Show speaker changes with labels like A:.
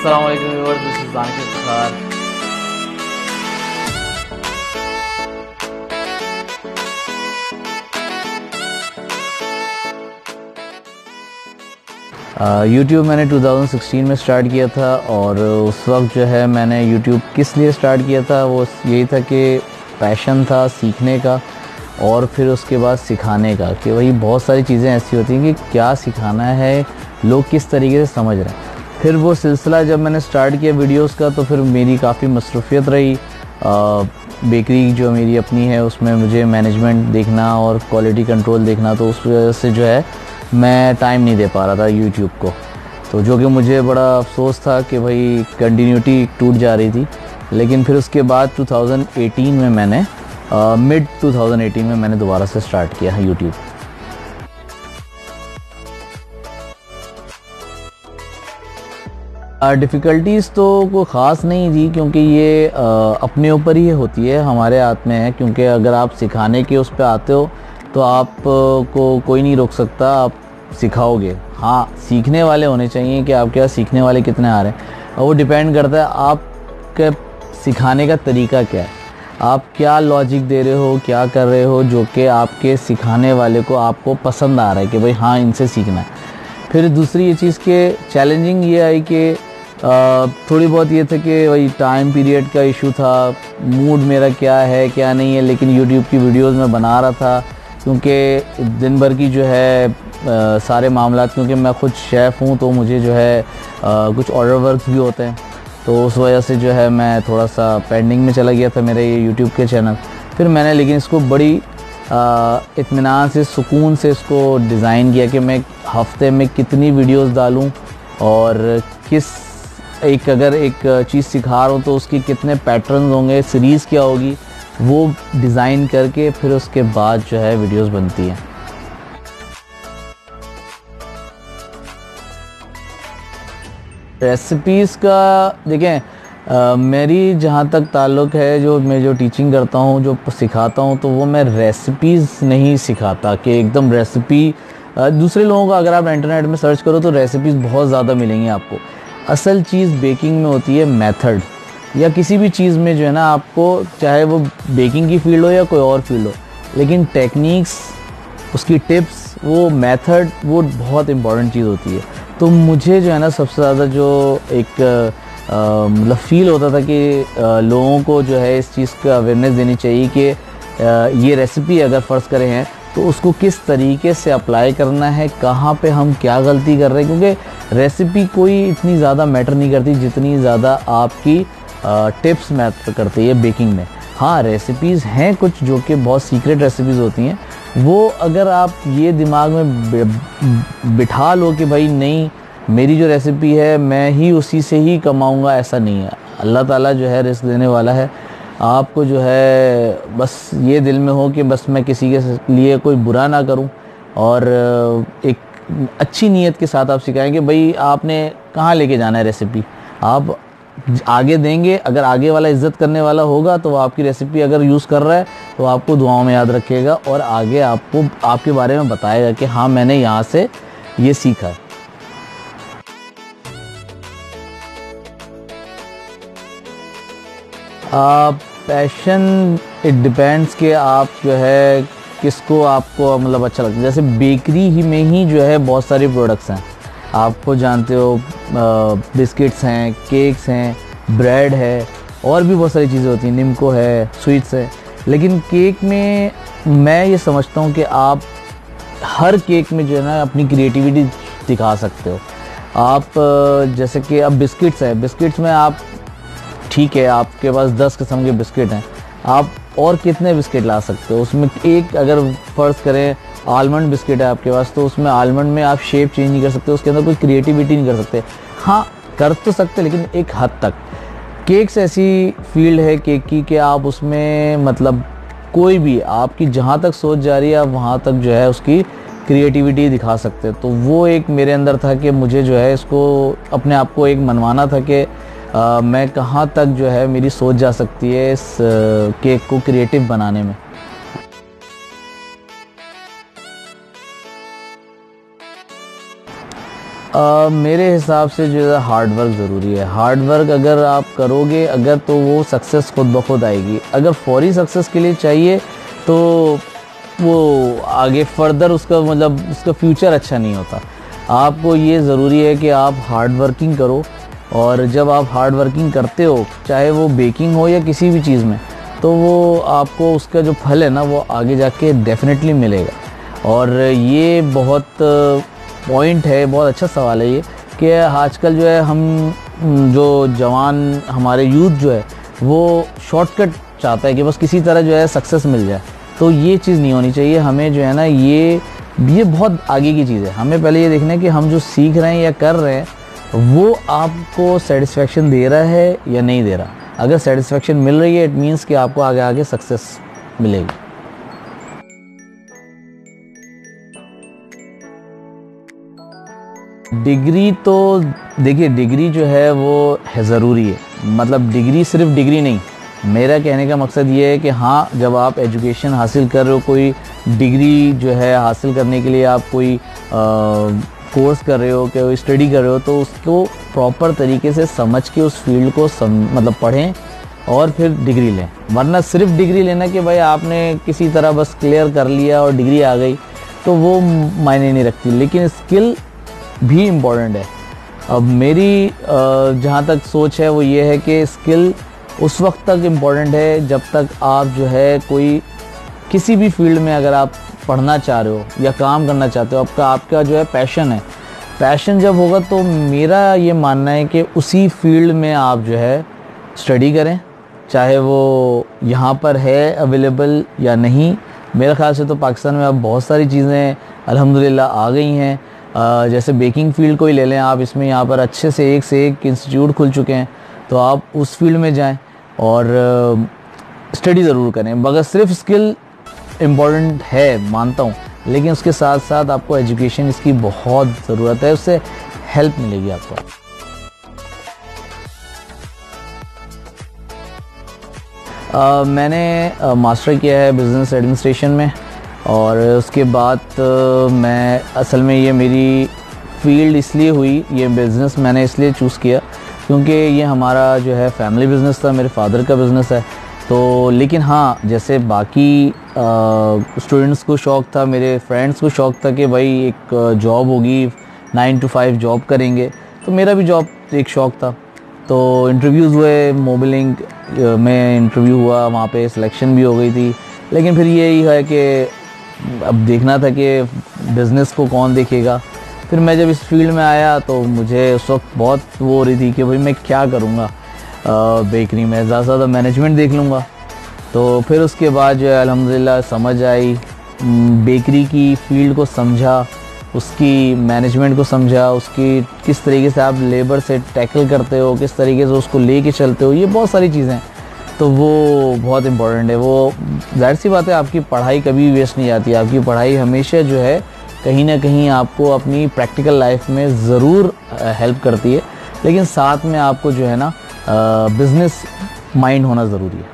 A: अस्सलाम वालेकुम viewers, this is Danish iftikhar। YouTube मैंने 2016 में स्टार्ट किया था और उस वक्त जो है मैंने यूट्यूब किस लिए स्टार्ट किया था, वो यही था कि पैशन था सीखने का और फिर उसके बाद सिखाने का, कि वही बहुत सारी चीज़ें ऐसी होती हैं कि क्या सिखाना है, लोग किस तरीके से समझ रहे हैं। फिर वो सिलसिला जब मैंने स्टार्ट किया वीडियोस का, तो फिर मेरी काफ़ी मसरूफियत रही। बेकरी जो मेरी अपनी है उसमें मुझे मैनेजमेंट देखना और क्वालिटी कंट्रोल देखना, तो उस वजह से जो है मैं टाइम नहीं दे पा रहा था यूट्यूब को, तो जो कि मुझे बड़ा अफसोस था कि भाई कंटिन्यूटी टूट जा रही थी। लेकिन फिर उसके बाद 2018 में मैंने मिड 2018 में मैंने दोबारा से स्टार्ट किया है यूट्यूब। डिफ़िकल्टीज़ तो कोई ख़ास नहीं थी, क्योंकि ये अपने ऊपर ही होती है, हमारे हाथ में है। क्योंकि अगर आप सिखाने के उस पे आते हो तो आप को कोई नहीं रोक सकता, आप सिखाओगे। हाँ, सीखने वाले होने चाहिए कि आपके पास सीखने वाले कितने आ रहे हैं, और वो डिपेंड करता है आपके सिखाने का तरीका क्या है, आप क्या लॉजिक दे रहे हो, क्या कर रहे हो जो कि आपके सिखाने वाले को आपको पसंद आ रहा है कि भाई हाँ इनसे सीखना है। फिर दूसरी ये चीज़ के चैलेंजिंग ये आई कि थोड़ी बहुत ये था कि वही टाइम पीरियड का इशू था, मूड मेरा क्या है क्या नहीं है। लेकिन यूट्यूब की वीडियोस मैं बना रहा था, क्योंकि दिन भर की जो है सारे मामलात, क्योंकि मैं खुद शेफ़ हूँ तो मुझे जो है कुछ ऑर्डर वर्क भी होते हैं, तो उस वजह से जो है मैं थोड़ा सा पेंडिंग में चला गया था मेरे ये यूट्यूब के चैनल। फिर मैंने लेकिन इसको बड़ी इत्मीनान से, सुकून से इसको डिज़ाइन किया कि मैं हफ़्ते में कितनी वीडियोस डालूं और किस एक अगर एक चीज़ सिखा रहा हूँ तो उसकी कितने पैटर्न्स होंगे, सीरीज़ क्या होगी, वो डिज़ाइन करके फिर उसके बाद जो है वीडियोस बनती हैं। रेसिपीज़ का देखें, मेरी जहाँ तक ताल्लुक़ है, मैं जो टीचिंग करता हूँ, जो सिखाता हूँ, तो वो मैं रेसिपीज़ नहीं सिखाता कि एकदम रेसिपी। दूसरे लोगों का अगर आप इंटरनेट में सर्च करो तो रेसिपीज़ बहुत ज़्यादा मिलेंगी आपको। असल चीज़ बेकिंग में होती है मेथड, या किसी भी चीज़ में जो है ना, आपको चाहे वो बेकिंग की फील्ड हो या कोई और फील्ड हो, लेकिन टेक्निक्स, उसकी टिप्स, वो मेथड, वो बहुत इम्पॉर्टेंट चीज़ होती है। तो मुझे जो है ना सबसे ज़्यादा जो एक मतलब फ़ील होता था कि लोगों को जो है इस चीज़ का अवेयरनेस देनी चाहिए कि ये रेसिपी अगर फ़र्ज़ करें हैं तो उसको किस तरीके से अप्लाई करना है, कहाँ पे हम क्या गलती कर रहे हैं। क्योंकि रेसिपी कोई इतनी ज़्यादा मैटर नहीं करती जितनी ज़्यादा आपकी टिप्स मैटर करती है बेकिंग में। हाँ, रेसिपीज़ हैं कुछ जो कि बहुत सीक्रेट रेसिपीज़ होती हैं, वो अगर आप ये दिमाग में बिठा लो कि भाई नहीं, मेरी जो रेसिपी है मैं ही उसी से ही कमाऊँगा, ऐसा नहीं है। अल्लाह ताला जो है रिस्क देने वाला है। आपको जो है बस ये दिल में हो कि बस मैं किसी के लिए कोई बुरा ना करूं, और एक अच्छी नीयत के साथ आप सिखाएं कि भाई आपने कहाँ लेके जाना है रेसिपी, आप आगे देंगे। अगर आगे वाला इज़्ज़त करने वाला होगा तो वो आपकी रेसिपी अगर यूज़ कर रहा है तो आपको दुआओं में याद रखेगा और आगे आपको आपके बारे में बताएगा कि हाँ मैंने यहाँ से ये सीखा है। पैशन इट डिपेंड्स कि आप जो है किसको आपको मतलब अच्छा लगता है। जैसे बेकरी ही में ही जो है बहुत सारे प्रोडक्ट्स हैं, आपको जानते हो, बिस्किट्स हैं, केक्स हैं, ब्रेड है, और भी बहुत सारी चीज़ें होती हैं, निम्को है, स्वीट्स है। लेकिन केक में मैं ये समझता हूँ कि आप हर केक में जो है ना अपनी क्रिएटिविटी दिखा सकते हो। आप जैसे कि अब बिस्किट्स है, बिस्किट्स में आप ठीक है आपके पास 10 किस्म के बिस्किट हैं, आप और कितने बिस्किट ला सकते हो। उसमें एक अगर फ़र्ज़ करें आलमंड बिस्किट है आपके पास, तो उसमें आलमंड में आप शेप चेंज नहीं कर सकते, उसके अंदर कोई क्रिएटिविटी नहीं कर सकते। हाँ, कर तो सकते लेकिन एक हद तक। केक्स ऐसी फील्ड है केक की कि आप उसमें मतलब कोई भी आपकी जहाँ तक सोच जा रही है आप वहाँ तक जो है उसकी क्रिएटिविटी दिखा सकते। तो वो एक मेरे अंदर था कि मुझे जो है इसको अपने आप को एक मनवाना था कि मैं कहाँ तक जो है मेरी सोच जा सकती है इस केक को क्रिएटिव बनाने में। मेरे हिसाब से जो है हार्ड वर्क ज़रूरी है। हार्ड वर्क अगर आप करोगे अगर, तो वो सक्सेस खुद ब खुद आएगी। अगर फौरी सक्सेस के लिए चाहिए तो वो आगे फर्दर उसका मतलब उसका फ्यूचर अच्छा नहीं होता। आपको ये ज़रूरी है कि आप हार्ड वर्किंग करो, और जब आप हार्ड वर्किंग करते हो, चाहे वो बेकिंग हो या किसी भी चीज़ में, तो वो आपको उसका जो फल है ना वो आगे जाके डेफिनेटली मिलेगा। और ये बहुत पॉइंट है, बहुत अच्छा सवाल है ये, कि आजकल जो है हम जो जवान हमारे यूथ जो है वो शॉर्टकट चाहता है कि बस किसी तरह जो है सक्सेस मिल जाए। तो ये चीज़ नहीं होनी चाहिए। हमें जो है ना ये बहुत आगे की चीज़ है। हमें पहले ये देखना है कि हम जो सीख रहे हैं या कर रहे हैं वो आपको सेटिस्फेक्शन दे रहा है या नहीं दे रहा। अगर सेटिस्फेक्शन मिल रही है, इट मीन्स कि आपको आगे आगे सक्सेस मिलेगी। डिग्री तो देखिए, डिग्री जो है वो है ज़रूरी है। मतलब डिग्री सिर्फ डिग्री नहीं, मेरा कहने का मकसद ये है कि हाँ, जब आप एजुकेशन हासिल कर रहे हो, कोई डिग्री जो है हासिल करने के लिए आप कोई कोर्स कर रहे हो, कोई स्टडी कर रहे हो, तो उसको प्रॉपर तरीके से समझ के उस फील्ड को मतलब पढ़ें और फिर डिग्री लें। वरना सिर्फ डिग्री लेना कि भाई आपने किसी तरह बस क्लियर कर लिया और डिग्री आ गई, तो वो मायने नहीं रखती। लेकिन स्किल भी इम्पोर्टेंट है। अब मेरी जहाँ तक सोच है वो ये है कि स्किल उस वक्त तक इम्पोर्टेंट है जब तक आप जो है कोई किसी भी फील्ड में अगर आप पढ़ना चाह रहे हो या काम करना चाहते हो, आपका जो है पैशन है, पैशन जब होगा तो मेरा ये मानना है कि उसी फील्ड में आप जो है स्टडी करें, चाहे वो यहाँ पर है अवेलेबल या नहीं। मेरे ख्याल से तो पाकिस्तान में अब बहुत सारी चीज़ें अल्हम्दुलिल्लाह आ गई हैं। जैसे बेकिंग फील्ड को ही ले लें आप, इसमें यहाँ पर अच्छे से एक इंस्टीट्यूट खुल चुके हैं, तो आप उस फील्ड में जाएं और स्टडी ज़रूर करें। मगर सिर्फ स्किल इम्पॉर्टेंट है, मानता हूँ, लेकिन उसके साथ साथ आपको एजुकेशन इसकी बहुत ज़रूरत है, उससे हेल्प मिलेगी आपको। मैंने मास्टर किया है बिज़नेस एडमिनिस्ट्रेशन में, और उसके बाद मैं असल में ये मेरी फील्ड इसलिए हुई, ये बिज़नेस मैंने इसलिए चूज़ किया क्योंकि ये हमारा जो है फैमिली बिज़नेस था, मेरे फादर का बिज़नेस है। तो लेकिन हाँ, जैसे बाकी स्टूडेंट्स को शौक़ था, मेरे फ्रेंड्स को शौक़ था कि भाई एक जॉब होगी, 9 to 5 जॉब करेंगे, तो मेरा भी जॉब एक शौक़ था। तो इंटरव्यूज़ हुए, मोबिलिंग में इंटरव्यू हुआ, वहाँ पे सिलेक्शन भी हो गई थी। लेकिन फिर यही है कि अब देखना था कि बिज़नेस को कौन देखेगा। फिर मैं जब इस फील्ड में आया तो मुझे उस वक्त बहुत वो हो रही थी कि भाई मैं क्या करूँगा बेकरी में, ज़्यादा से ज़्यादा मैनेजमेंट देख लूँगा। तो फिर उसके बाद जो है अल्हम्दुलिल्लाह समझ आई, बेकरी की फील्ड को समझा, उसकी मैनेजमेंट को समझा, उसकी किस तरीके से आप लेबर से टैकल करते हो, किस तरीके से उसको लेके चलते हो, ये बहुत सारी चीज़ें, तो वो बहुत इम्पोर्टेंट है। वो जाहिर सी बात है, आपकी पढ़ाई कभी वेस्ट नहीं जाती। आपकी पढ़ाई हमेशा जो है कहीं ना कहीं आपको अपनी प्रैक्टिकल लाइफ में ज़रूर हेल्प करती है, लेकिन साथ में आपको जो है ना बिज़नेस माइंड होना ज़रूरी है।